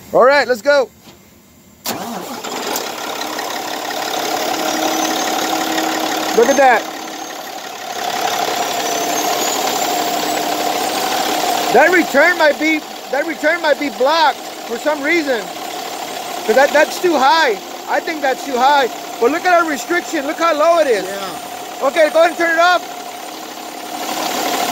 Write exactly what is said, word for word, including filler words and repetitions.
All right, let's go. Look at that. That return might be that return might be blocked for some reason. Cause that, that's too high. I think that's too high. But look at our restriction. Look how low it is. Yeah. Okay, go ahead and turn it off.